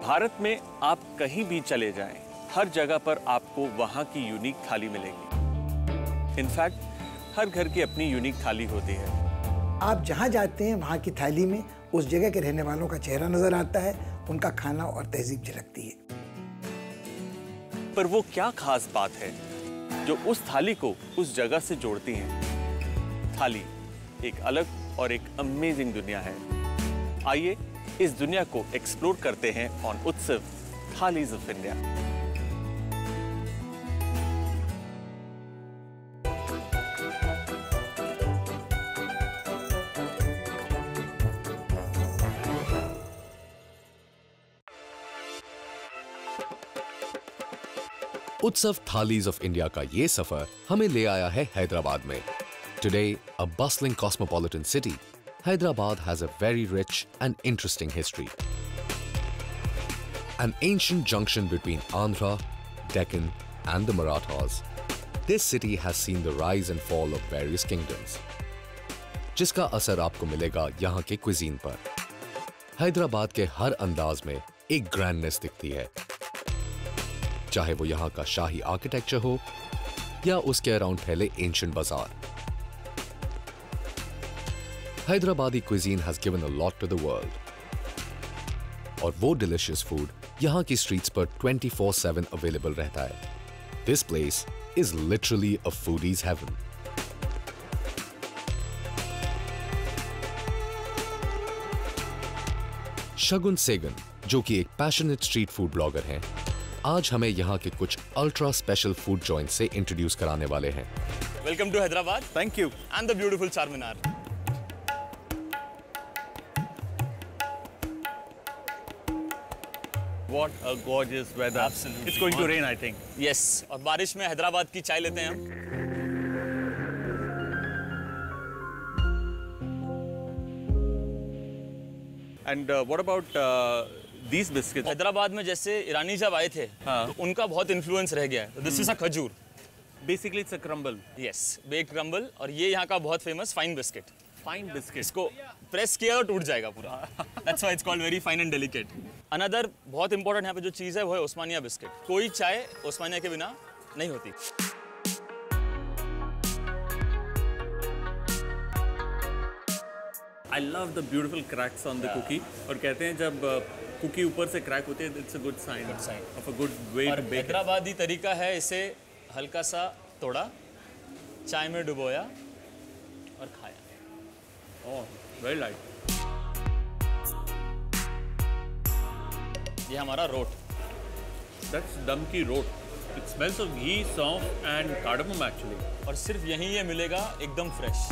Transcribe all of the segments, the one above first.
भारत में आप कहीं भी चले जाएं, हर जगह पर आपको वहाँ की यूनिक थाली मिलेगी। इनफैक्ट हर घर की अपनी यूनिक थाली होती है। आप जहाँ जाते हैं वहाँ की थाली में उस जगह के रहने वालों का चेहरा नजर आता है, उनका खाना और तहजीब झलकती है। पर वो क्या खास बात है जो उस थाली को उस जगह से जोड़ती है? थाली एक अलग और एक अमेजिंग दुनिया है। आइए इस दुनिया को एक्सप्लोर करते हैं ऑन उत्सव थालीज ऑफ इंडिया। उत्सव थालीज ऑफ इंडिया का ये सफर हमें ले आया है हैदराबाद में। Today, a bustling cosmopolitan city, Hyderabad has a very rich and interesting history. An ancient junction between Andhra, Deccan and the Marathas. This city has seen the rise and fall of various kingdoms, जिसका असर आपको मिलेगा यहाँ के cuisine पर। हैदराबाद के हर अंदाज में एक ग्रैंडनेस दिखती है, चाहे वो यहाँ का शाही आर्किटेक्चर हो या उसके अराउंड फैले एंशिएंट बाजार। Hyderabadi cuisine has given a lot to the world. और वो delicious food यहाँ की streets पर 24/7 available रहता है। This place is literally a foodie's heaven. Shagun Sehgal, जो कि एक passionate street food blogger हैं, आज हमें यहाँ के कुछ ultra special food joints से introduce कराने वाले हैं। Welcome to Hyderabad. Thank you. And the beautiful Charminar. What a gorgeous weather. Absolutely. It's going to rain, I think. Yes. और बारिश में हैदराबाद की चाय लेते हैं हम। And what about these biscuits? Hyderabad में जैसे ईरानी जब आए थे, हाँ। तो उनका बहुत इन्फ्लुएंस रह गया है। This is a खजूर। Basically, it's a crumble. Yes, baked crumble। और ये यहाँ का बहुत famous fine biscuit. Fine biscuit. इसको प्रेस किया तो टूट जाएगा पूरा। That's why it's called very fine and delicate. Another बहुत इंपॉर्टेंट यहाँ पे जो चीज़ है वो है उस्मानिया बिस्किट। कोई चाय उस्मानिया के बिना नहीं होती। I love the beautiful cracks on the cookie. और कहते हैं जब कुकी ऊपर से क्रैक होती है, it's a good sign of a good way और to bake it. हैदराबादी तरीका है इसे हल्का सा तोड़ा, चाय में डुबोया और खाया। Oh, very light. ये हमारा रोट। That's dum ki rot. It smells of ghee, सौंफ and cardamom actually. और सिर्फ यहीं ये मिलेगा एकदम फ्रेश।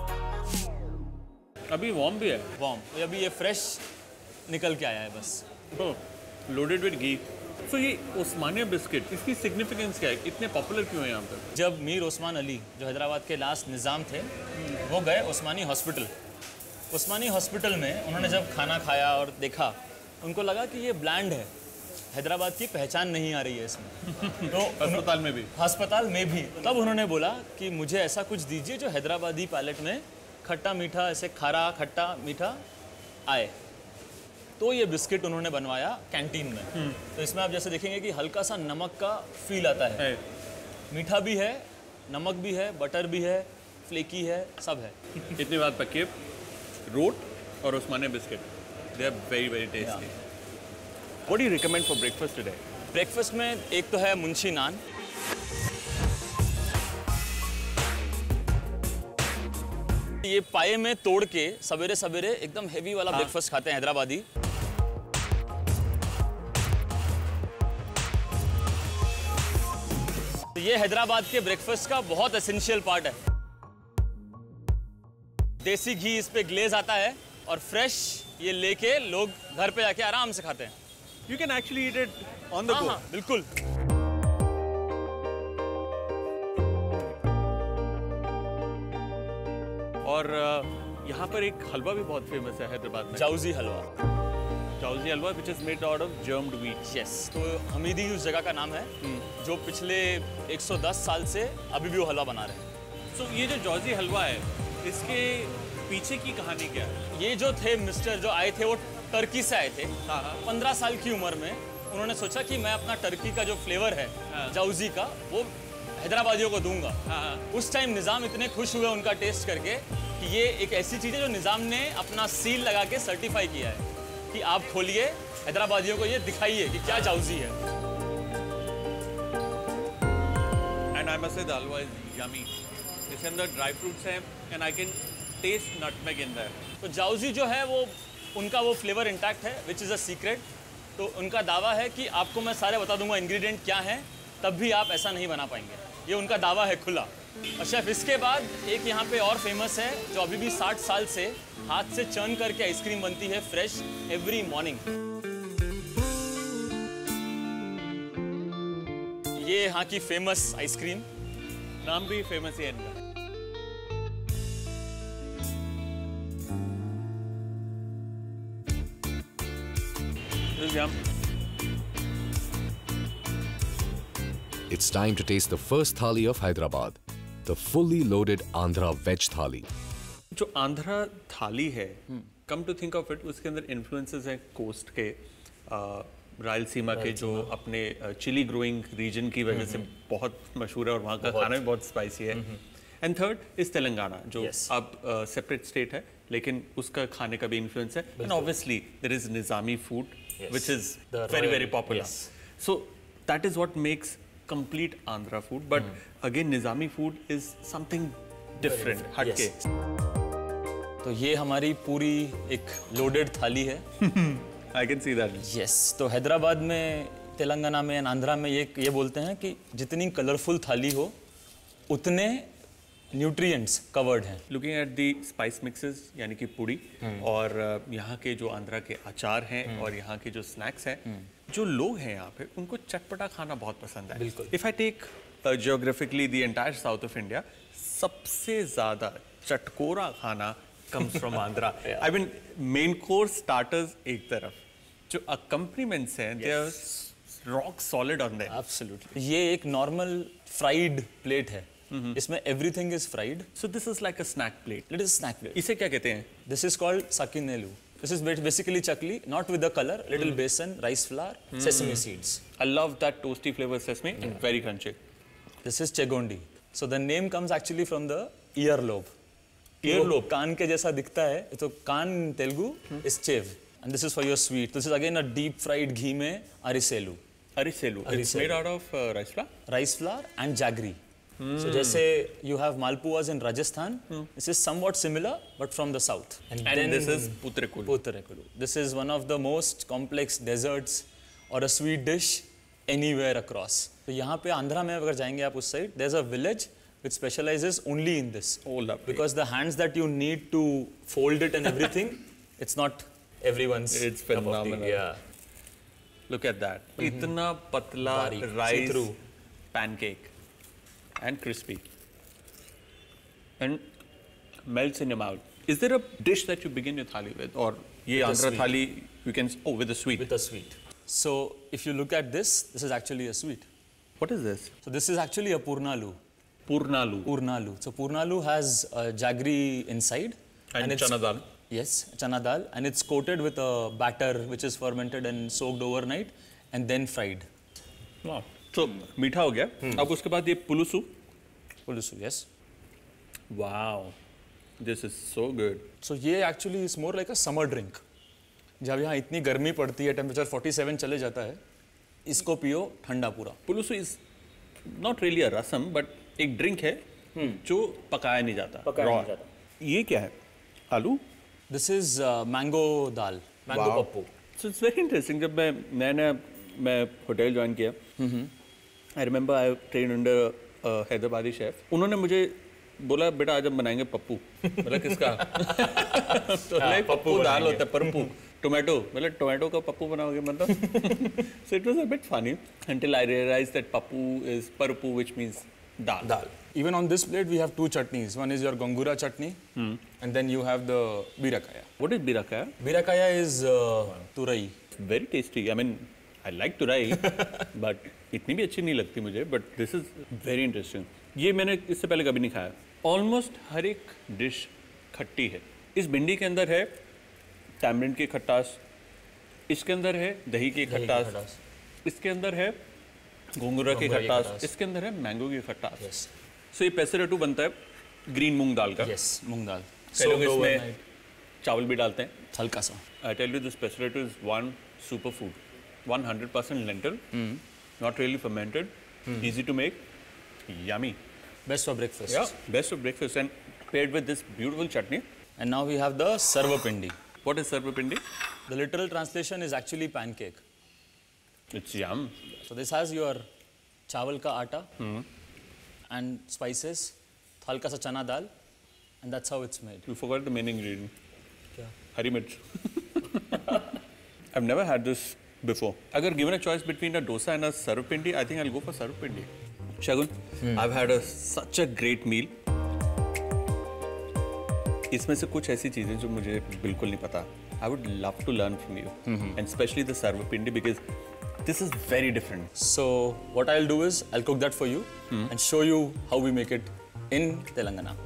अभी warm भी है। वार्म। अभी ये फ्रेश निकल के आया है बस। Oh, loaded with ghee. So ये उस्मानिया बिस्किट, इसकी सिग्निफिकेंस क्या है? इतने पॉपुलर क्यों है यहाँ पर? जब मीर उस्मान अली जो हैदराबाद के लास्ट निज़ाम थे, वो गए उस्मानी हॉस्पिटल। उस्मानी हॉस्पिटल में उन्होंने जब खाना खाया और देखा, उनको लगा कि ये ब्लैंड है, हैदराबाद की पहचान नहीं आ रही है इसमें। तो अस्पताल में भी? अस्पताल में भी। तब उन्होंने बोला कि मुझे ऐसा कुछ दीजिए जो हैदराबादी पैलेट में खट्टा मीठा, ऐसे खारा खट्टा मीठा आए। तो ये बिस्किट उन्होंने बनवाया कैंटीन में। तो इसमें आप जैसे देखेंगे कि हल्का सा नमक का फील आता है। मीठा भी है, नमक भी है, बटर भी है, फ्लेकी है, सब है। इतनी बात पक्की, रोट और Osmania biscuit, they are very very tasty. What do you recommend for breakfast today? Breakfast में एक तो है मुंशी नान। ये पाए में तोड़ के सवेरे सवेरे एकदम हेवी वाला ब्रेकफास्ट खाते हैं हैदराबादी। तो ये हैदराबाद के ब्रेकफास्ट का बहुत एसेंशियल पार्ट है। देसी घी इस पे ग्लेज आता है और फ्रेश ये लेके लोग घर पे जाके आराम से खाते हैं। You can actually eat it on the go. हाँ, बिल्कुल। और यहाँ पर एक हलवा भी बहुत फेमस है हैदराबाद में, jauzi halwa. Jauzi halwa which is made out of germed wheat. Yes, तो हमीदी उस जगह का नाम है जो पिछले 110 साल से अभी भी वो हलवा बना रहे हैं। So ये जो जाउजी हलवा है, इसके पीछे की कहानी क्या है? ये जो थे मिस्टर जो आए थे वो टर्की से आए थे। 15 साल की उम्र में उन्होंने सोचा कि मैं अपना टर्की का जो फ्लेवर है जाउजी का वो हैदराबादियों को दूंगा। उस टाइम निज़ाम इतने खुश हुए उनका टेस्ट करके कि ये एक ऐसी चीज़ है जो निज़ाम ने अपना सील लगा के सर्टिफाई किया है कि आप खोलिए, हैदराबादियों को ये दिखाइए कि क्या जाउजी है। And I must say the halwa is yummy. इसके अंदर ड्राई फ्रूट्स हैं and I can taste nutmeg in there. तो जाउजी जो है वो उनका वो फ्लेवर इंटैक्ट है, विच इज़ अ सीक्रेट। तो उनका दावा है कि आपको मैं सारे बता दूंगा इंग्रेडिएंट क्या हैं, तब भी आप ऐसा नहीं बना पाएंगे। ये उनका दावा है खुला। और शेफ इसके बाद एक यहाँ पे और फेमस है जो अभी भी 60 साल से हाथ से चर्न करके आइसक्रीम बनती है फ्रेश एवरी मॉर्निंग। ये यहाँ की फेमस आइसक्रीम, नाम भी फेमस है इनका। It's time to taste the first thali of Hyderabad, the fully loaded Andhra veg thali. जो आंध्रा थाली है, come to think of it, उसके अंदर इन्फ्लुएंसेस हैं कोस्ट के, रायलसीमा के जो अपने चिली ग्रोइंग रीजन की वजह से बहुत मशहूर है और वहाँ का खाना भी बहुत स्पाइसी है। एंड थर्ड इज तेलंगाना जो अब सेपरेट स्टेट है लेकिन उसका खाने का भी इन्फ्लुएंस है। And obviously there is Nizami food which is very popular. So that is what makes complete Andhra food. But again, Nizami food is something different, हटके। तो ये हमारी पूरी एक लोडेड थाली है। I can see that. Yes. तो हैदराबाद में, तेलंगाना में, आंध्रा में ये बोलते हैं कि जितनी कलरफुल थाली हो उतने न्यूट्रिएंट्स कवर्ड हैं। Looking at the spice mixes यानी कि पुड़ी और यहाँ के जो आंध्रा के अचार हैं और यहाँ के जो स्नैक्स हैं, जो लोग हैं यहाँ पे उनको चटपटा खाना बहुत पसंद है। बिल्कुल। If I take geographically the entire south of India, सबसे ज्यादा चटकोरा खाना comes from Andhra. I mean main course starters एक तरफ, जो अकम्पनीमेंट्स हैं they are rock solid on them. Absolutely. ये एक नॉर्मल फ्राइड प्लेट है। इसमें everything is fried. So this is like a snack plate. It is snack plate. इसे क्या कहते हैं? This is called sakinelu. This is basically chakli, not with the color, little besan, rice flour, sesame seeds. I love that toasty flavor sesame and very crunchy. This is chegondi. So the name comes actually from the earlobe. Earlobe, कान के जैसा दिखता है, तो कान in Telugu is chev. And this is for your sweet. This is again a deep fried ghee में ariselu. Ariselu. It's made out of rice flour? Rice flour and jaggery. So जैसे you have malpuas in Rajasthan, this is somewhat similar but from the south. And then this is Putrekulu. Putrekulu. This is one of the most complex desserts or a sweet dish anywhere across. तो यहाँ पे आंध्रा में अगर जाएंगे आप उस side, there's a village which specializes only in this. Oh, lovely. Because the hands that you need to fold it and everything, it's not everyone's. It's phenomenal. Yeah. Look at that. इतना पतला rice pancake. And crispy and melts in your mouth. Is there a dish that you begin your thali with, or ye Andhra thali you can with a sweet? With a sweet. So if you look at this is actually a sweet. What is this? So this is actually a purnalu. Purnalu. So purnalu has jaggery inside and it's, chana dal. Yes, chana dal, and it's coated with a batter which is fermented and soaked overnight and then fried. Wow. तो मीठा हो गया। अब उसके बाद ये पुलुसु। Yes. Wow, this is so good. So ये actually is more like a summer drink. जब यहाँ इतनी गर्मी पड़ती है, टेम्परेचर 47 चले जाता है, इसको पियो ठंडा पूरा। Pulusu is not really a rasam, but एक ड्रिंक है जो पकाया नहीं जाता। ये क्या है? आलू? This is mango dal, mango Pappu. So it's very interesting. जब मैं होटल ज्वाइन किया, I remember I trained under a Hyderabadi chef. उन्होंने मुझे बोला बेटा आज हम बनाएंगे पप्पू। मतलब किसका? तो नहीं, पप्पू दाल होता है, परपू, टोमेटो, मतलब टोमेटो का पप्पू बनाओगे मतलब। So it was a bit funny until I realized that pappu is parpu, which means dal. Even on this plate we have two chutneys. One is your gongura chutney and then you have the birakaya. What is birakaya? Birakaya is turai. Very tasty. I mean, I like turai, but इतनी भी अच्छी नहीं लगती मुझे, but this is very interesting. ये मैंने इससे पहले कभी नहीं खाया। Almost हर एक डिश खट्टी है। इस भिंडी के अंदर है टैमरिंड की खट्टास, इसके अंदर है दही की खटास, इसके अंदर है घोंगरा की खटास, इसके अंदर है मैंगो की खटास। सो ये पेसरेटू बनता है ग्रीन मूंग दाल का। यस, मूंग दाल। कई लोग इसमें चावल भी डालते हैं हल्का सा। I tell you this pesarattu is one super food, 100% lentil, not really fermented, easy to make, yummy. Best for breakfast. Yeah, best of breakfast and paired with this beautiful chutney. And now we have the sarvapindi. What is sarvapindi? The literal translation is actually pancake. It's yum. So this has your चावल का आटा and spices, हल्का सा चना दाल, and that's how it's made. You forgot the main ingredient. क्या? Hari mirch. I've never had this before. Agar given a choice between a dosa and a sarvapindi, I think I'll go for sarvapindi. Shagun, I've had such a great meal. इसमें से कुछ ऐसी चीजें जो मुझे बिल्कुल नहीं पता. I would love to learn from you, and especially the sarvapindi because this is very different. So what I'll do is I'll cook that for you and show you how we make it in Telangana.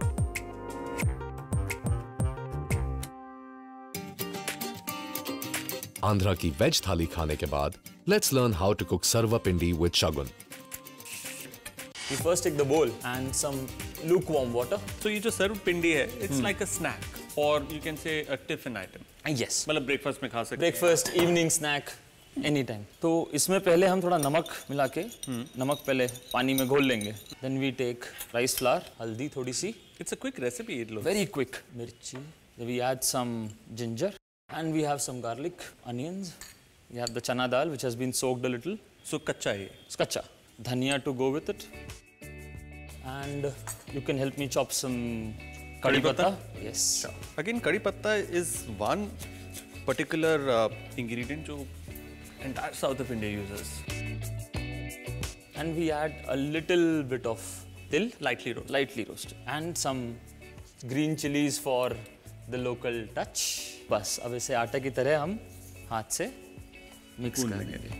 Andhra की veg थाली खाने के बाद let's learn how to cook sarvapindi with Shagun. We first take the bowl and some lukewarm water. So ये जो sarvapindi है, it's like a snack or you can say a tiffin item. Yes. मतलब breakfast में खा सकते हैं. Breakfast, evening snack, anytime. तो इसमें पहले हम थोड़ा नमक मिला के नमक पहले पानी में घोल लेंगे. Then we take rice flour, हल्दी थोड़ी सी. It's a quick recipe. It looks Very quick. मिर्ची. Then we add some ginger and we have some garlic, onions. We have the chana dal which has been soaked a little. so कच्चा है. It's kacha. Dhania to go with it. And you can help me chop some Kari kadhi patta? Yes. Again, curry patta is one particular ingredient जो entire south of India uses. And we add a little bit of til, Lightly roasted. lightly roasted, and some green chilies for the local touch. बस अब इसे आटे की तरह हम हाथ से मिक्स करेंगे.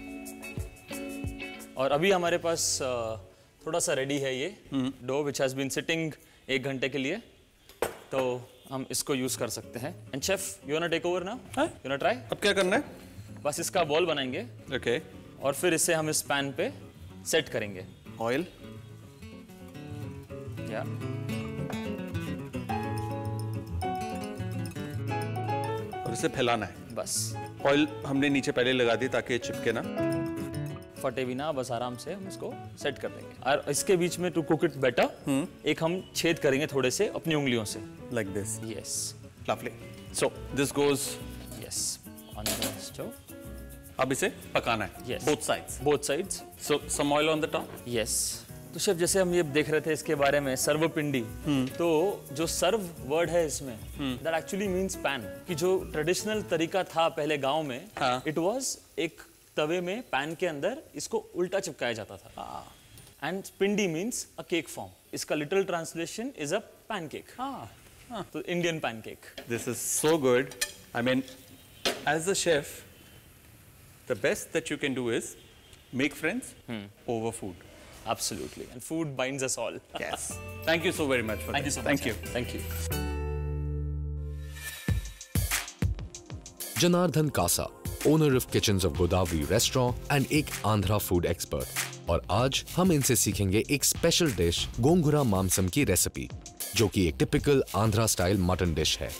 और अभी हमारे पास थोड़ा सा रेडी है ये dough which has been sitting 1 घंटे के लिए, तो हम इसको यूज कर सकते हैं. And chef, you want to take over now? You want try? अब क्या करना है? बस इसका बॉल बनाएंगे. Okay. और फिर इसे हम इस पैन पे सेट करेंगे. Oil. या और इसे फैलाना है. बस ऑयल हमने नीचे पहले लगा दी ताकि ये चिपके ना. फटे बिना बस आराम से हम इसको सेट कर देंगे. और इसके बीच में टू कुक इट बेटर एक हम छेद करेंगे थोड़े से अपनी उंगलियों से. Like this. Yes Lovely. So this goes. Yes on the stove. अब इसे पकाना है. Yes. Both sides. Both sides. So some oil on the top. Yes. तो शेफ, जैसे हम ये देख रहे थे इसके बारे में सर्वपिंडी, तो जो सर्व वर्ड है इसमें दैट एक्चुअली मींस पैन. कि जो ट्रेडिशनल तरीका था पहले गांव में, इट वाज एक तवे में पैन के अंदर इसको उल्टा चिपकाया जाता था. And pindi means a cake form. इसका literal translation is a pancake. तो Indian pancake. This is so good. I mean, as a chef, the best that you can do is make friends over food. Absolutely. And food binds us all. Yes. Thank you so very much for Thank you that. so much. Thank you. Thank you. Janardhan Kasa, owner of Kitchens of Godavari restaurant and एक Andhra food expert. और आज हम इनसे सीखेंगे एक special dish Gongura मांसम की recipe, जो कि एक typical Andhra style mutton dish है.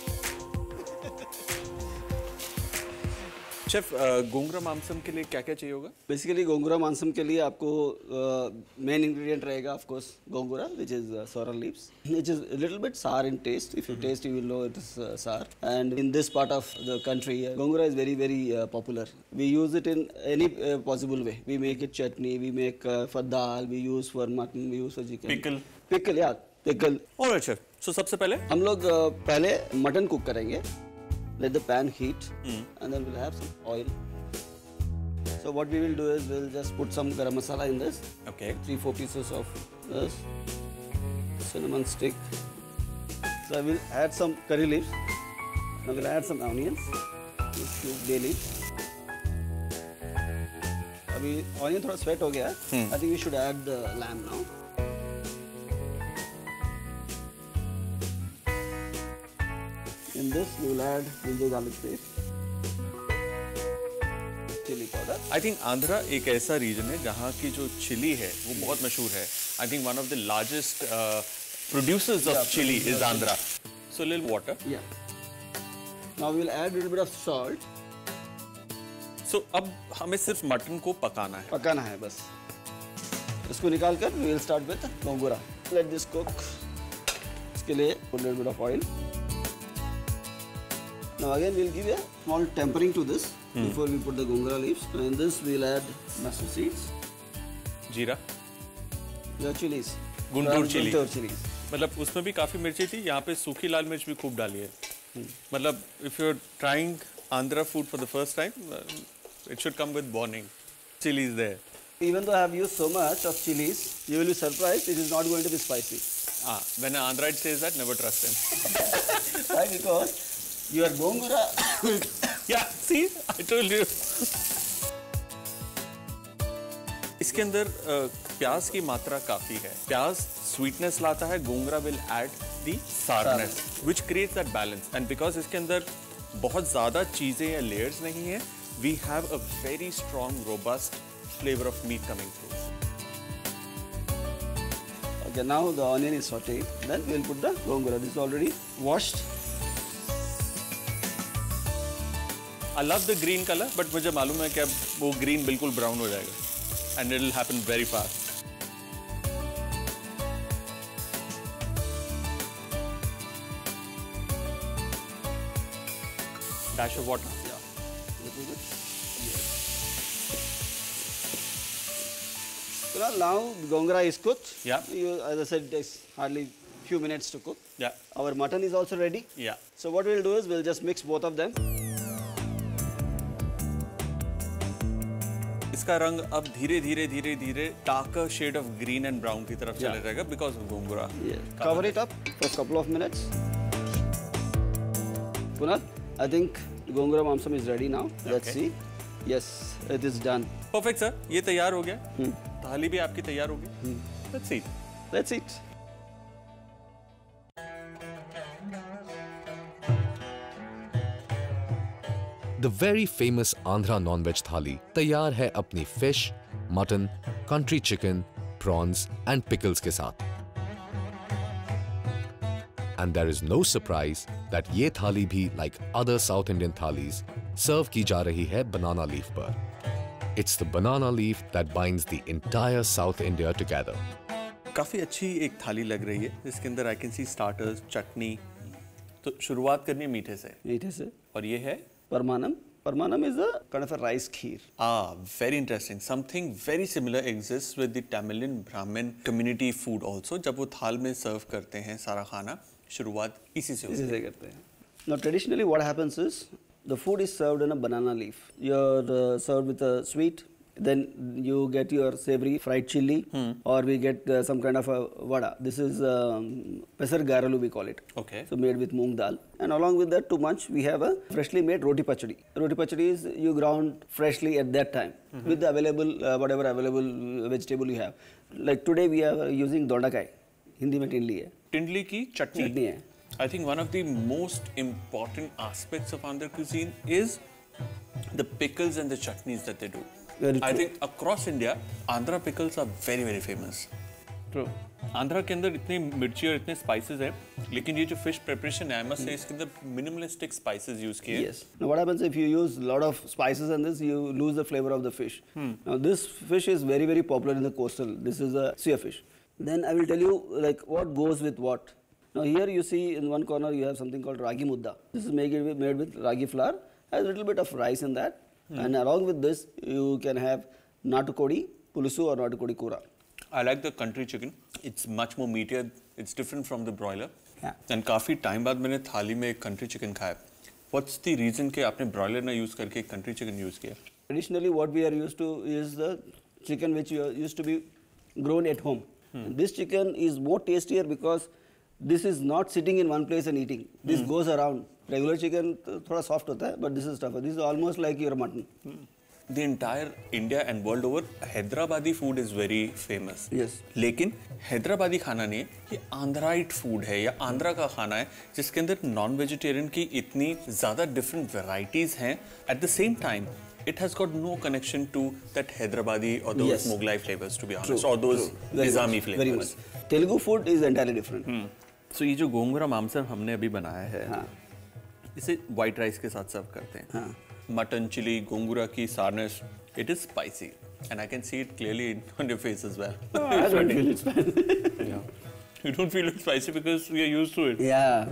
शेफ, गोंगुरा मांसम के लिए क्या-क्या चाहिए होगा? बेसिकली गोंगुरा मांसम के लिए आपको मेन इंग्रेडिएंट रहेगा of course gongura which is sorrel leaves. It is little bit sour in taste. If you taste you will know it is sour. And in this part of the country gongura is very very popular. We use it in any possible way. We make it chutney, we make for dal, we use for mutton, we use for chicken. Pickle या pickle. Alright chef. सो सबसे पहले हम लोग पहले mutton cook करेंगे. Let the pan heat and then we'll have some oil. So what we will do is we'll just put some garam masala in this. Okay. 3-4 pieces of this cinnamon stick. So I will add some curry leaves. Now we'll add some onions. Few bay leaves. अभी onion थोड़ा sweat हो गया. I think we should add the lamb now. In this, we will add ginger garlic paste. था? I think Andhra एक ऐसा reason है जहाँ की जो चिली है वो बहुत मशहूर है. I think one of the largest producers of chili is Andhra. So a little water. Yeah. Now we will add a little bit of salt. So अब हमें सिर्फ मटन को पकाना है. पकाना है बस. इसको निकाल कर we will start with gongura. Let this cook. इसके लिए a little bit of oil. Now again we will give a small tempering to this before we put the gongura leaves. And this we will add mustard seeds. जीरा. Your chilies. Guntur chilli. Guntur chilies. मतलब उसमें भी काफी मिर्ची थी. यहाँ पे सूखी लाल मिर्च भी खूब डाली है. मतलब if you're trying Andhra food for the first time, it should come with warning. Chili is there. Even though I have used so much of chilies, you will be surprised it is not going to be spicy. When an Andhraite says that, never trust him. Why? Because your gongura. Yeah, see, I told you. इसके अंदर प्याज की मात्रा काफी है. प्याज sweetness लाता है. Gongura will add the sourness which creates that balance. And because इसके अंदर बहुत ज्यादा चीजें या लेयर्स नहीं है, we have a very strong robust flavour of meat coming through. Okay, now the onion is sauteed. Then we will put the gongura. This is already washed. I love the green color, but मुझे मालूम है कि अब वो green बिल्कुल brown हो जाएगा. And it will happen very fast. Dash of water. Yeah. Little bit. Yes. So now gongura is cooked. Yeah. As I said, it takes hardly few minutes to cook. Yeah. Our mutton is also ready. Yeah. So what we'll do is we'll just mix both of them. इसका रंग अब धीरे धीरे darker shade of green and brown की तरफ चले जाएगा because of gongura. Cover it up for a couple of minutes. Punat, I think gongura mamsam is ready now. Let's see. Yes, it is done. Perfect sir. ये तैयार हो गया. थाली भी आपकी तैयार हो गई. Let's eat. Let's eat. The very famous Andhra non-veg thali तैयार है अपनी fish, mutton, country chicken, prawns and pickles के साथ. And there is no surprise that ये थाली भी like other South Indian thalis serve की जा रही है banana leaf पर. It's the banana leaf that binds the entire South India together. काफी अच्छी एक थाली लग रही है. इसके अंदर आई कैन सी स्टार्टर्स, चटनी. तो शुरुआत करनी है मीठे से. मीठे से. और ये है Parmanam. Parmanam is a kind of a rice kheer. Very interesting. Something very similar exists with the Tamilian Brahmin community food also. जब वो थाल में सर्व करते हैं सारा खाना, शुरुआत इसी से होती है. इसी से करते हैं. Now traditionally what happens is the food is served in a banana leaf. You're served with a sweet. Then you get your savory fried chili, or we get some kind of a vada. This is pesar garalu we call it. Okay. So made with moong dal. And along with that, to munch, we have a freshly made roti pachadi. Roti pachadi is you ground freshly at that time with the available whatever available vegetable you have. Like today we are using dondakai. Hindi में टिंडली है. टिंडली की चटनी. चटनी है. I think one of the most important aspects of Andhra cuisine is the pickles and the chutneys that they do. Very I true. think across India, Andhra pickles are very very famous. True. Andhra के अंदर इतनी मिर्ची और इतने spices हैं, लेकिन ये जो फिश प्रिपरेशन है, I must say इसके अंदर मिनिमलिस्टिक स्पाइसेस यूज किए हैं. Yes. Now what happens if you use a lot of spices in this, you lose the flavor of the fish. Now this fish is very very popular in the coastal. This is a sea fish. Then I will tell you like what goes with what. Now here you see in one corner you have something called ragi mudda. This is made with ragi flour. Has a little bit of rice in that. And along with this you can have natukodi, pulusu or natukodi kura. I like the country chicken. It's much more meatier. It's different from the broiler. Yeah. And काफी time बाद मैंने थाली में एक country chicken खाया. What's the reason कि आपने broiler ना use करके एक country chicken use किया? Traditionally what we are used to is the chicken which used to be grown at home. This chicken is more tastier because this is not sitting in one place and eating. This goes around. Regular chicken थोड़ा soft होता है, but this is tougher. This is almost like your mutton. the entire India and world over, Hyderabadi food is very famous. Yes. लेकिन हैदराबादी खाना नहीं है, ये आंध्राइट food है या आंध्रा का खाना है जिसके अंदर नॉन वेजिटेरियन की इतनी ज़्यादा डिफरेंट वैरायटीज़ हैं. At the same time, it has got no connection to that Hyderabadi or those Yes. Mughlai flavors, to be honest, or those Nizami flavors. Very much. Telugu food is entirely different. So ये जो गोंगूरा मामसर हमने अभी बनाया है, हाँ. इसे white rice के साथ सर्व करते हैं. हाँ. मटन चिली गोंगूरा की सारनेस, it is spicy and I can see it clearly on your face as well. I don't feel it's bad. You don't feel it spicy because we are used to it. Yeah.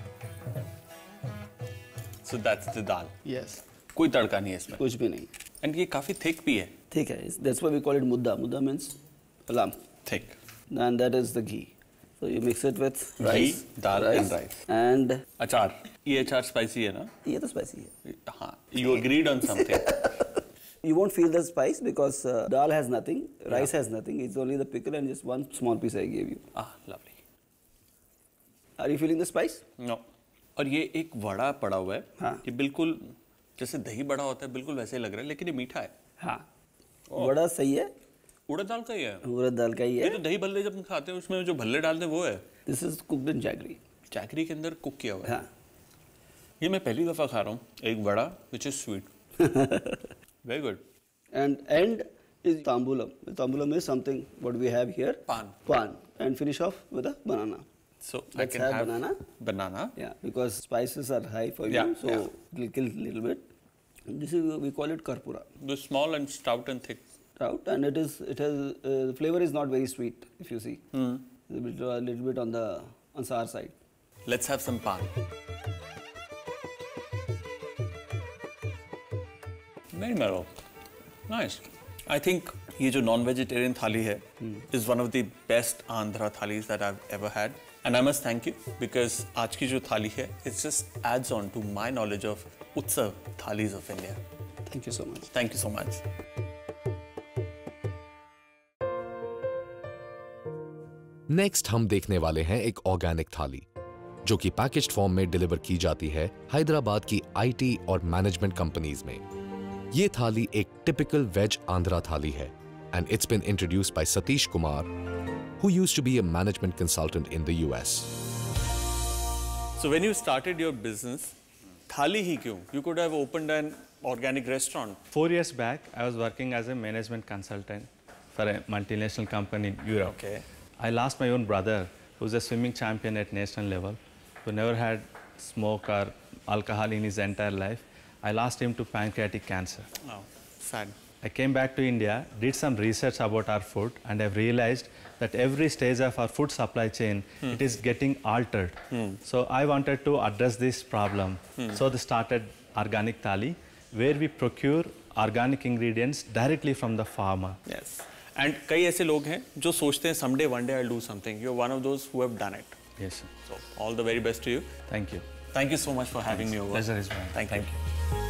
So that's the dal. Yes. कोई तड़का नहीं है इसमें. कुछ भी नहीं. And ये काफी thick भी है. ठीक है. That's why we call it mudda. Mudda means lamb. Thick. And that is the ghee. So you mix it with rice, dal and rice. And अचार. ये अचार spicy है ना? ये तो spicy है. हाँ. You agreed on something. You won't feel the spice because dal has nothing, rice has nothing. It's only the pickle and just one small piece I gave you. Ah, lovely. Are you feeling the spice? No. और ये एक वड़ा पड़ा हुआ है. हाँ. ये बिल्कुल जैसे दही बड़ा होता है बिल्कुल वैसे ही लग रहा है लेकिन ये मीठा है. हाँ. वड़ा सही है. उड़द दाल का ही है. उड़द दाल का ही ये है. तो दही भल्ले जब हम खाते हैं उसमें जो भल्ले डालते हैं वो है. This is cooked in jaggery. Jaggery के अंदर कुक किया हुआ है. हाँ. ये मैं पहली दफा खा रहा हूँ एक vada which is sweet. Very good. And is tambulam. Tambulam is something what we have here. Pan. Pan. And finish off with a banana. So I Let's can have have banana. Banana. Yeah, because spices are high for Yeah, you, so yeah. it'll kill a little bit. This is we call it karpura. The small and stout and thick. Out, and it has the flavor is not very sweet if you see. A little bit on sour side. Let's have some pan. Very mellow. Nice. I think ये जो non-vegetarian थाली है is one of the best Andhra thalis that I've ever had. And I must thank you because आज की जो थाली है it just adds on to my knowledge of Utsav thalis of India. Thank you so much. Thank you so much. Next हम देखने वाले हैं एक ऑर्गेनिक थाली जो कि पैकेज्ड फॉर्म में डिलीवर की जाती है हैदराबाद की आईटी और मैनेजमेंट कंपनीज में. ये थाली एक टिपिकल वेज आंध्रा थाली है and it's been introduced by Satish Kumar, who used to be a management consultant in the US. So when you started your business, thali hi kyun? You could have opened an organic restaurant. 4 years back, I was working as a management consultant for a multinational company in Europe. Okay. I lost my own brother, who's a swimming champion at national level, who never had smoke or alcohol in his entire life. I lost him to pancreatic cancer. Oh, sad. I came back to India, did some research about our food, and I've realized that every stage of our food supply chain, it is getting altered. So I wanted to address this problem. So they started Organic Thali, where we procure organic ingredients directly from the farmer. Yes. And कई ऐसे लोग हैं जो सोचते हैं someday one day I'll do something. You're one of those who have done it. Yes, sir. So all the very best to you. Thank you. Thank you so much for having me over. Pleasure is mine. Thank you.